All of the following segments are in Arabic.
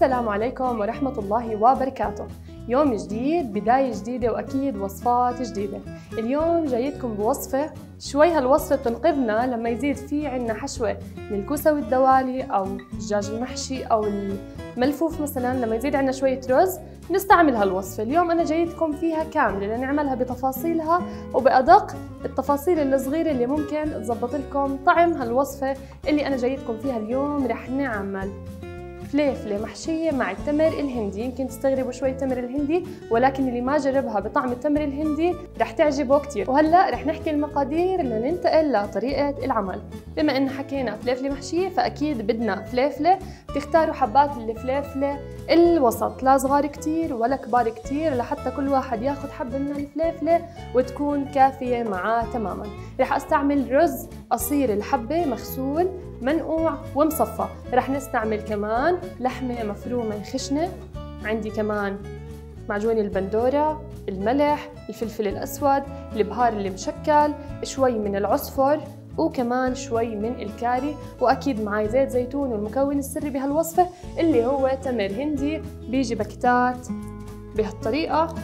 السلام عليكم ورحمة الله وبركاته. يوم جديد، بداية جديدة، وأكيد وصفات جديدة. اليوم جايتكم بوصفة شوي هالوصفة بتنقذنا لما يزيد في عنا حشوة من الكوسة والدوالي أو الدجاج المحشي أو الملفوف مثلا. لما يزيد عنا شوية رز نستعمل هالوصفة. اليوم أنا جايتكم فيها كاملة لنعملها بتفاصيلها وبأدق التفاصيل الصغيرة اللي ممكن تزبط لكم طعم هالوصفة اللي أنا جايتكم فيها اليوم. رح نعمل فليفلة محشية مع التمر الهندي. يمكن تستغربوا شوي التمر الهندي، ولكن اللي ما جربها بطعم التمر الهندي رح تعجبه كتير. وهلأ رح نحكي المقادير لننتقل لطريقة العمل. بما إن حكينا فليفلة محشية فأكيد بدنا فليفلة. تختاروا حبات الفليفلة الوسط، لا صغار كتير ولا كبار كتير، لحتى كل واحد ياخد حبة من الفليفلة وتكون كافية معاه تماما. رح استعمل رز قصير الحبة مغسول منقوع ومصفى. رح نستعمل كمان لحمة مفرومة خشنة، عندي كمان معجون البندورة، الملح، الفلفل الأسود، البهار اللي مشكل، شوي من العصفر، وكمان شوي من الكاري، وأكيد معي زيت زيتون. والمكون السري بهالوصفة اللي هو تمر هندي بيجي باكيتات بهالطريقة.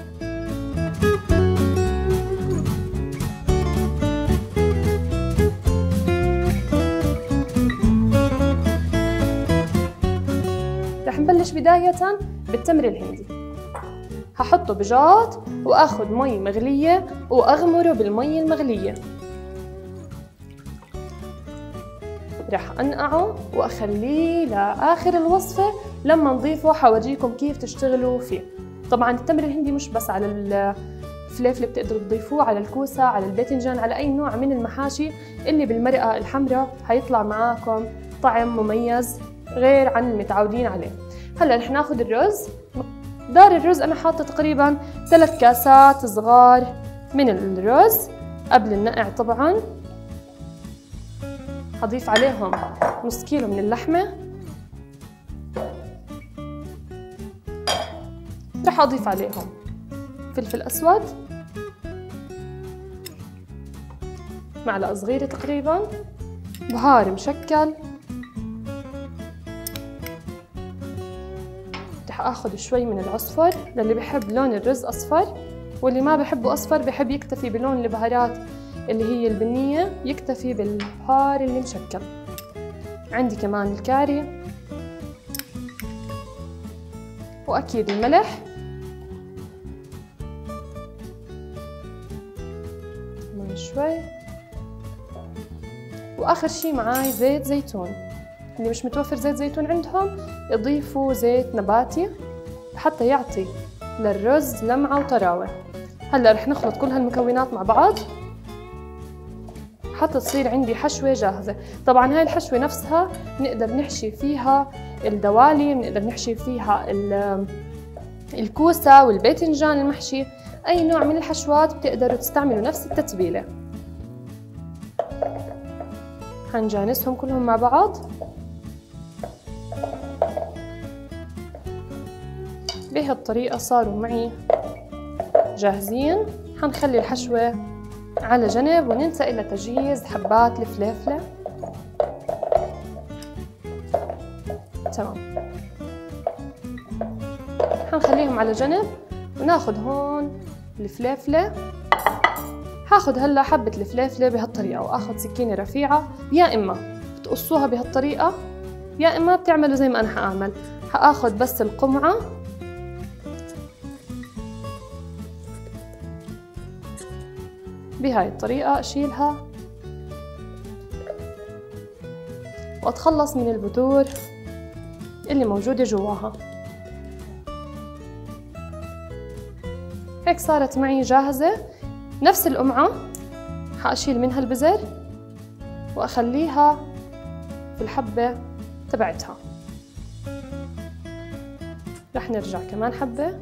رح نبلش بداية بالتمر الهندي. هحطه بجاط وآخد مي مغلية وأغمره بالمي المغلية. رح أنقعه وأخليه لآخر الوصفة لما نضيفه. حورجيكم كيف تشتغلوا فيه. طبعا التمر الهندي مش بس على الفليفلة، بتقدروا تضيفوه على الكوسة، على الباذنجان، على أي نوع من المحاشي اللي بالمرقة الحمراء. حيطلع معاكم طعم مميز غير عن المتعودين عليه. هلا رح ناخد الرز. دار الرز أنا حاطة تقريبا 3 كاسات صغار من الرز قبل النقع. طبعا هضيف عليهم نص كيلو من اللحمة. رح أضيف عليهم فلفل أسود معلقة صغيرة تقريبا، بهار مشكل. رح آخذ شوي من العصفر للي بحب لون الرز أصفر، واللي ما بحبه أصفر بحب يكتفي بلون البهارات اللي هي البنية، يكتفي بالبهار اللي مشكل. عندي كمان الكاري، وأكيد الملح، كمان شوي، وآخر شي معاي زيت زيتون. اللي مش متوفر زيت زيتون عندهم يضيفوا زيت نباتي حتى يعطي للرز لمعة وطراوة. هلا رح نخلط كل هالمكونات مع بعض حتى تصير عندي حشوة جاهزة. طبعا هاي الحشوة نفسها نقدر نحشي فيها الدوالي، نقدر نحشي فيها الكوسة والباذنجان المحشي. أي نوع من الحشوات بتقدروا تستعملوا نفس التتبيلة. هنجانسهم كلهم مع بعض. بهالطريقة صاروا معي جاهزين. هنخلي الحشوة على جنب وننتقل لتجهيز حبات الفليفلة. تمام، هنخليهم على جنب وناخد هون الفليفلة. هاخد هلا حبة الفليفلة بهالطريقة واخد سكينة رفيعة، يا اما بتقصوها بهالطريقة يا اما بتعملوا زي ما انا حاعمل. هاخد بس القمعة بهاي الطريقة، أشيلها وأتخلص من البذور اللي موجودة جواها. هيك صارت معي جاهزة. نفس القمعة حأشيل منها البذر وأخليها في الحبة تبعتها. رح نرجع كمان حبة.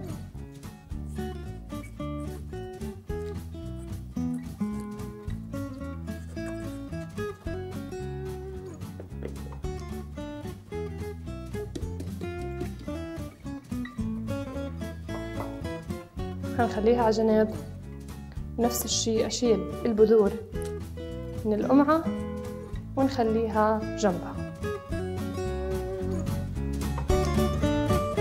هنخليها على جنب. نفس الشي أشيل البذور من القمعة ونخليها جنبها.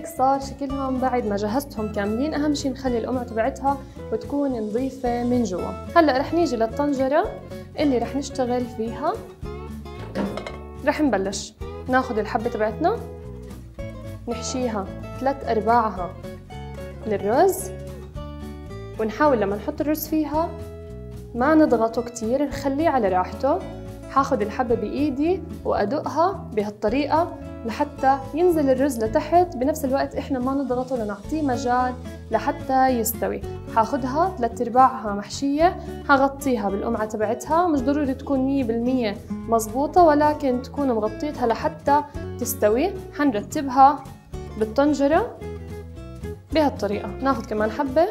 هيك صار شكلهم بعد ما جهزتهم كاملين. أهم شي نخلي القمع تبعتها وتكون نظيفة من جوا. هلأ رح نيجي للطنجرة اللي رح نشتغل فيها. رح نبلش ناخد الحبة تبعتنا نحشيها 3/4 للرز، ونحاول لما نحط الرز فيها ما نضغطه كتير، نخليه على راحته. حاخد الحبة بإيدي وأدقها بهالطريقة لحتى ينزل الرز لتحت، بنفس الوقت إحنا ما نضغطه لنعطيه مجال لحتى يستوي. حاخدها 3/4 محشية، هغطيها بالقمعة تبعتها. مش ضروري تكون 100% مزبوطة، ولكن تكون مغطيتها لحتى تستوي. حنرتبها بالطنجرة بهالطريقة. ناخد كمان حبة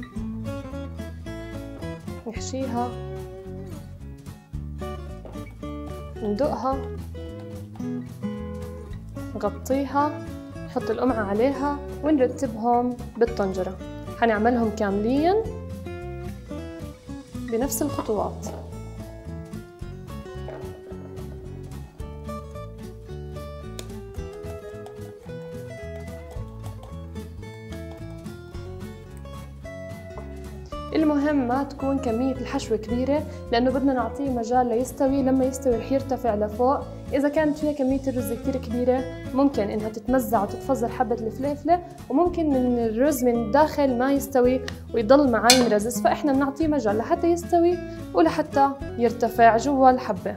نحشيها، ندقها، نغطيها، نحط القمعة عليها ونرتبهم بالطنجرة. حنعملهم كاملين بنفس الخطوات. المهم ما تكون كمية الحشوة كبيرة، لأنه بدنا نعطيه مجال ليستوي. لما يستوي رح يرتفع لفوق. إذا كانت فيها كمية الرز كتير كبيرة ممكن إنها تتمزع وتتفزر حبة الفليفلة، وممكن من الرز من الداخل ما يستوي ويضل معي مرزز. فإحنا بنعطيه مجال لحتى يستوي ولحتى يرتفع جوا الحبة.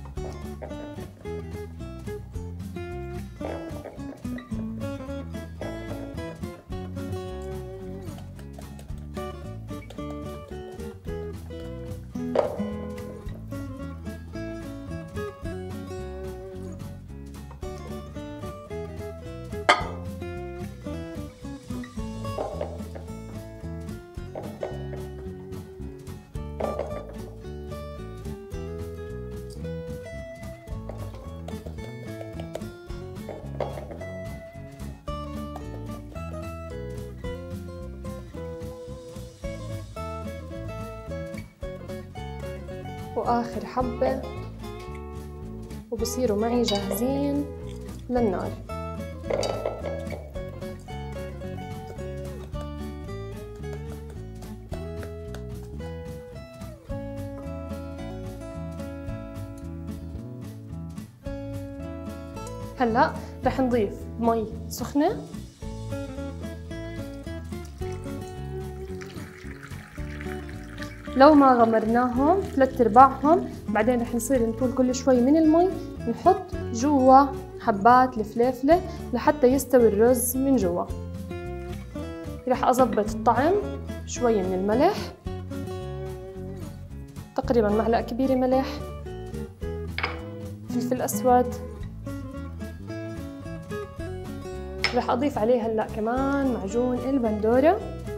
وآخر حبة وبصيروا معي جاهزين للنار. هلأ رح نضيف مي سخنة، لو ما غمرناهم 3/4، بعدين رح نصير نطول كل شوي من المي نحط جوا حبات الفليفلة لحتى يستوي الرز من جوا. رح أضبط الطعم شوي من الملح، تقريبا معلقة كبيرة ملح، فلفل أسود. رح أضيف عليه هلأ كمان معجون البندورة،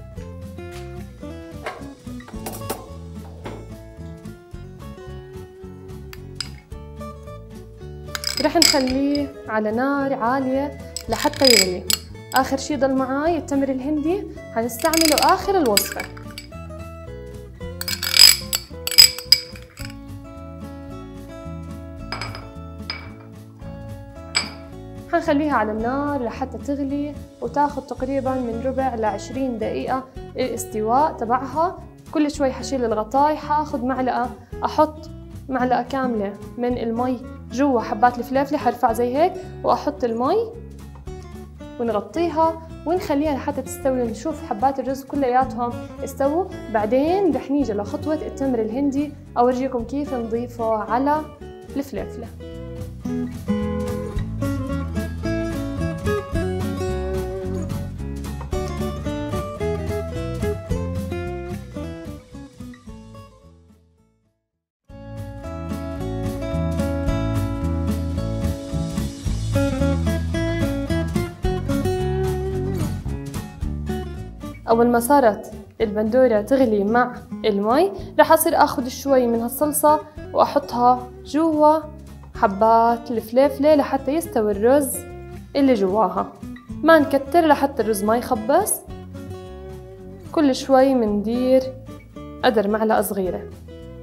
رح نخليه على نار عالية لحتى يغلي. آخر شي ضل معاي التمر الهندي، هنستعمله آخر الوصفة. هنخليها على النار لحتى تغلي وتاخد تقريبا من ربع ل20 دقيقة الاستواء تبعها. كل شوي حشيل الغطاي، حاخد معلقة، أحط معلقة كاملة من المي جوا حبات الفلافلة، حرفع زي هيك وأحط المي ونغطيها ونخليها لحتى تستوي. نشوف حبات الرز كلياتهم استووا. بعدين رح نيجي لخطوة التمر الهندي، أورجيكم كيف نضيفه على الفلافلة. أول ما صارت البندورة تغلي مع المي، رح أصير أخذ شوي من هالصلصة وأحطها جوا حبات الفليفلة لحتى يستوي الرز اللي جواها. ما نكتر لحتى الرز ما يخبص. كل شوي مندير قدر معلقة صغيرة.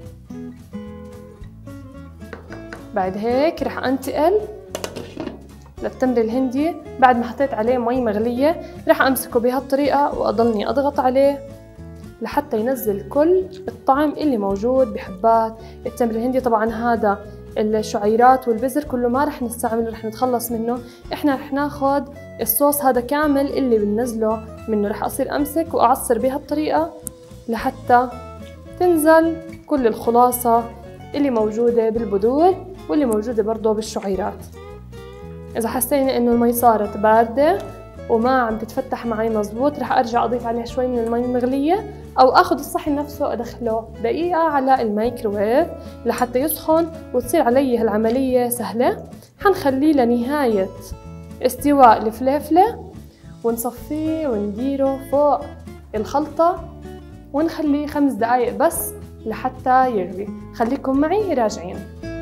بعد هيك رح أنتقل للتمر الهندي بعد ما حطيت عليه مي مغلية، رح أمسكه بهالطريقة وأضلني أضغط عليه لحتى ينزل كل الطعم اللي موجود بحبات التمر الهندي. طبعا هذا الشعيرات والبذر كله ما رح نستعمله، رح نتخلص منه. احنا رح ناخد الصوص هذا كامل اللي بننزله منه. رح أصير أمسك وأعصر بهالطريقة لحتى تنزل كل الخلاصة اللي موجودة بالبذور واللي موجودة برضه بالشعيرات. إذا حسينا إنه المي صارت باردة وما عم تتفتح معي مزبوط، رح أرجع أضيف عليها شوي من المي المغلية، أو أخذ الصحن نفسه أدخله دقيقة على الميكروويف لحتى يسخن وتصير علي هالعملية سهلة. حنخليه لنهاية استواء الفليفلة ونصفيه ونديره فوق الخلطة ونخليه 5 دقايق بس لحتى يغلي. خليكم معي راجعين.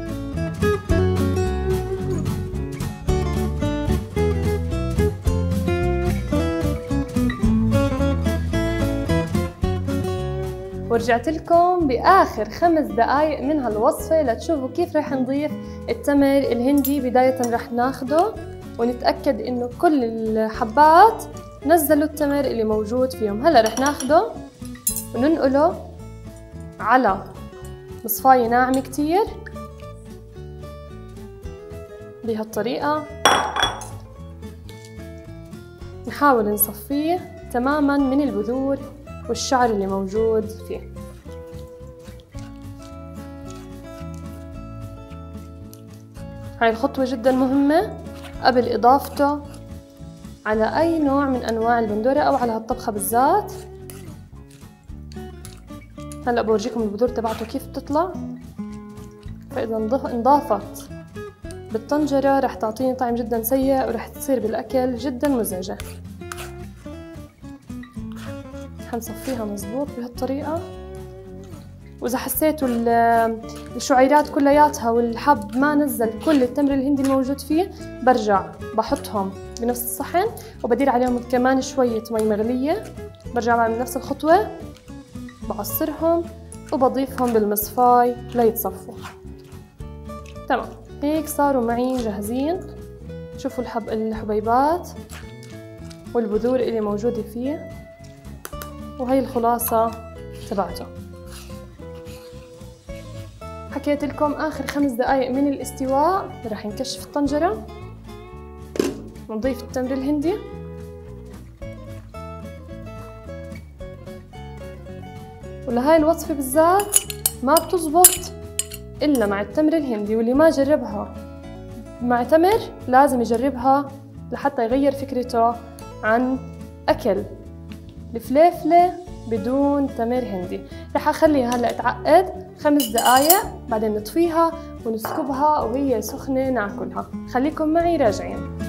ورجعت لكم بآخر 5 دقايق من هالوصفة لتشوفوا كيف رح نضيف التمر الهندي. بداية رح ناخده ونتأكد إنه كل الحبات نزلوا التمر اللي موجود فيهم. هلا رح ناخده وننقله على مصفاية ناعمة كتير بهالطريقة. نحاول نصفيه تماما من البذور والشعر اللي موجود فيه. هاي الخطوة جدا مهمة قبل إضافته على أي نوع من أنواع البندورة أو على هالطبخة بالذات. هلأ بورجيكم البذور تبعته كيف بتطلع. فإذا انضافت بالطنجرة رح تعطيني طعم جدا سيء ورح تصير بالأكل جدا مزعجة. حنصفيها مزبوط بهالطريقة. وإذا حسيتوا الشعيرات كلياتها والحب ما نزل كل التمر الهندي الموجود فيه، برجع بحطهم بنفس الصحن وبدير عليهم كمان شوية مي مغلية. برجع بعمل نفس الخطوة، بعصرهم وبضيفهم بالمصفاي ليتصفوا. تمام، هيك صاروا معي جاهزين. شوفوا الحبيبات والبذور اللي موجودة فيه، وهي الخلاصة تبعته. حكيت لكم آخر 5 دقايق من الاستواء رح نكشف الطنجرة ونضيف التمر الهندي. ولهاي الوصفة بالذات ما بتزبط إلا مع التمر الهندي، واللي ما جربها مع تمر لازم يجربها لحتى يغير فكرته عن أكل الفليفلة بدون تمر هندي. رح أخليها هلأ تعقد 5 دقايق، بعدين نطفيها ونسكبها وهي سخنة ناكلها. خليكم معي راجعين.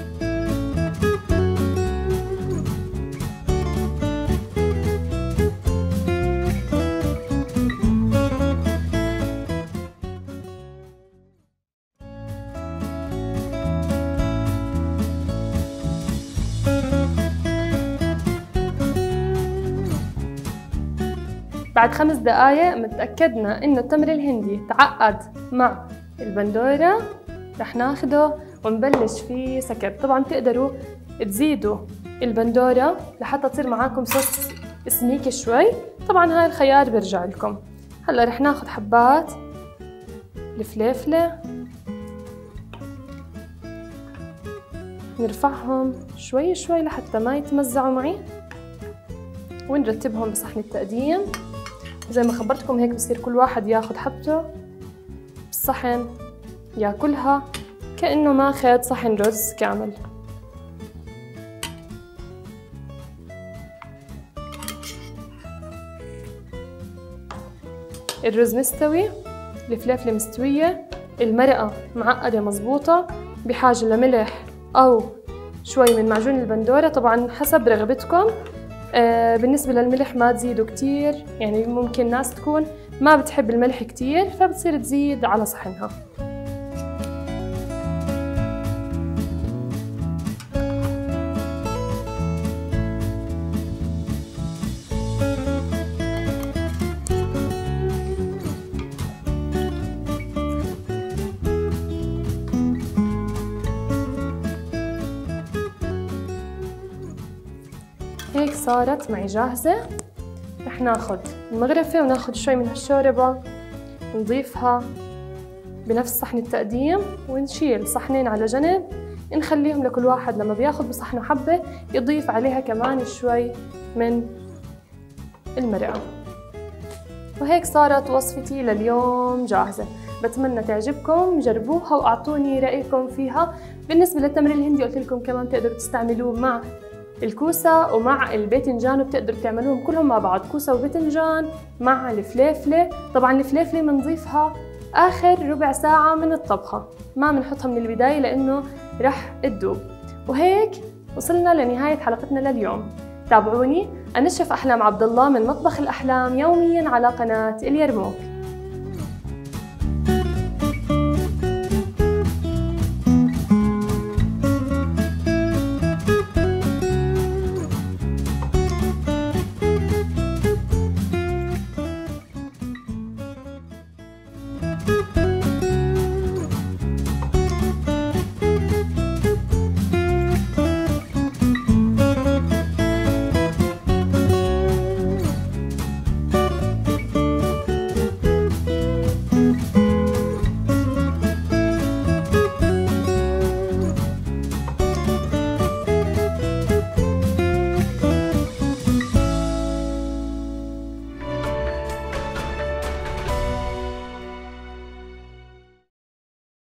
بعد 5 دقايق متأكدنا إنه التمر الهندي تعقد مع البندورة. رح ناخده ونبلش فيه سكب. طبعا تقدروا تزيدوا البندورة لحتى تصير معاكم صوص سميك شوي، طبعا هاي الخيار برجع لكم. هلا رح ناخد حبات الفليفلة نرفعهم شوي شوي لحتى ما يتمزعوا معي، ونرتبهم بصحن التقديم. زي ما خبرتكم هيك بصير كل واحد ياخد حبته بالصحن ياكلها كأنه ماخد صحن رز كامل. الرز مستوي، الفلافلة مستوية، المرقة معقدة مزبوطة، بحاجة لملح أو شوي من معجون البندورة طبعا حسب رغبتكم. بالنسبة للملح ما تزيدوا كتير، يعني ممكن ناس تكون ما بتحب الملح كتير فبتصير تزيد على صحنها. هيك صارت معي جاهزة. رح ناخد المغرفة وناخد شوي من هالشوربة نضيفها بنفس صحن التقديم، ونشيل صحنين على جنب نخليهم لكل واحد لما بياخد بصحنه حبة يضيف عليها كمان شوي من المرقة. وهيك صارت وصفتي لليوم جاهزة. بتمنى تعجبكم، جربوها وأعطوني رأيكم فيها. بالنسبة للتمر الهندي قلت لكم كمان تقدروا تستعملوه مع الكوسة ومع الباذنجان، وبتقدروا تعملوهم كلهم مع بعض، كوسة وباذنجان مع الفليفلة. طبعا الفليفلة بنضيفها آخر ربع ساعة من الطبخة، ما بنحطها من البداية لأنه رح تذوب. وهيك وصلنا لنهاية حلقتنا لليوم. تابعوني، أنا الشيف أحلام عبد الله من مطبخ الأحلام يومياً على قناة اليرموك.